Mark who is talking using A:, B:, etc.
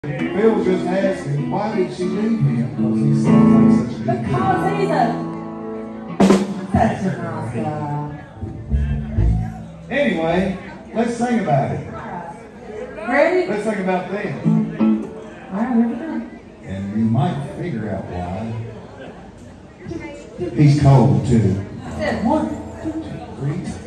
A: Bill just asked me, why did she leave him? Because he sounds like such a good
B: Because he's such a nice guy.
A: Anyway, let's sing about it.
B: Ready?
A: Let's sing about them.
B: Alright, here we go.
A: And you might figure out why. He's cold too.
B: I said 1, 2,
A: 3.